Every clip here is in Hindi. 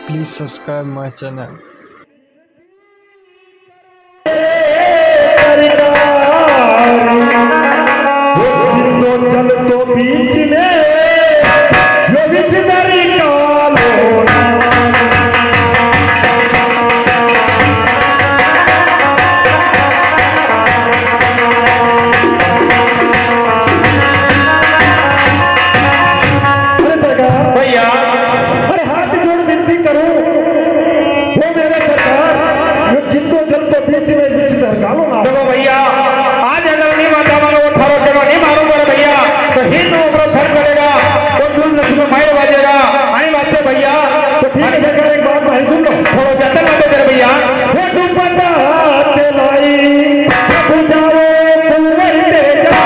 Please subscribe my channel. देखो भैया, आज अगर नहीं माता मानो 18 किलो नहीं मारूंगा भैया तो हिंदू उपरोध धर करेगा और दूध लक्ष्मी मायर बाजेगा। आई बात है भैया, तो ठीक है सरकार, एक बात भाई सुन लो, थोड़ा ज्यादा बातें कर भैया। वो दुपट्टा चलाई बुझाओ कुंवर दे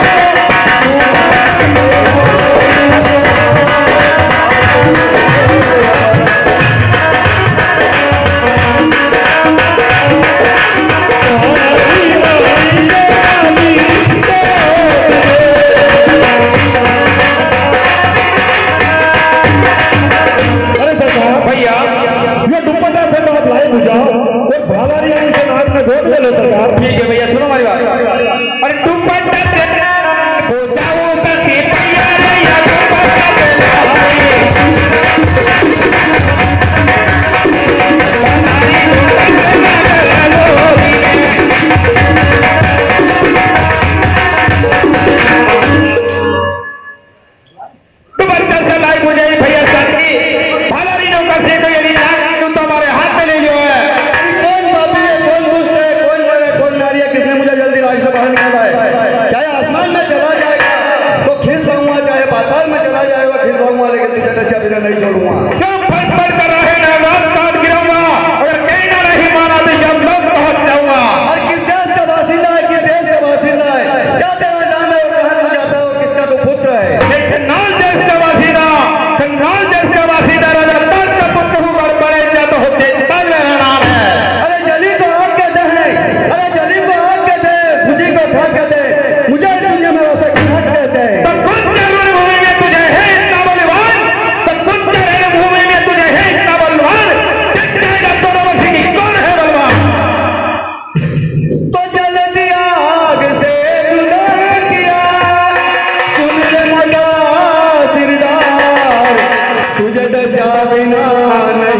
ठीक है भैया, सुनो हमारी बात। अरे दुपट्टा से बुझाओ सती भैया भैया दुपट्टा से लाई बुझाई भैया सती भालारी नौका से कोई यदि नाक तो हमारे हाथ में ले जो है। बाहर निकल आए, चाहे आसमान में चला जाएगा तो खींच पाऊंगा, चाहे पाताल में चला जाएगा खींच पाऊंगा, लेकिन तुझे नशा बिना नहीं छोड़ूंगा। क्यों फट फट कर रहे ना रात काट गिराऊंगा, अगर कहीं ना नहीं माना तो जब लोग पहुंच जाऊंगा। और किस देश का बासिंदा है, किस देश का बासिंदा है, क्या तेरा नाम है और कहां तू जाता है और किसका तू पुत्र है? कंगाल देश का बासिंदा, कंगाल देश का बासिंदा राजा तार का पुत्र हूं, और बड़े जात होते तब मेरा नाम है। अरे जली को आग कहते हैं, अरे जली को आग कहते हैं, मुझे को ठाक कहते हैं, मुझे इस दुनिया में वैसा ठाक कहते हैं। तो कुंजर रणभूमि में तुझे है इतना बलवान, तो कुंजर रणभूमि में तुझे है इतना बलवान, देख जाएगा दोनों में से कौन है बलवान। तो जल दिया आग से जुदा किया, सुन ले मगा सिरदार, तुझे दशा बिना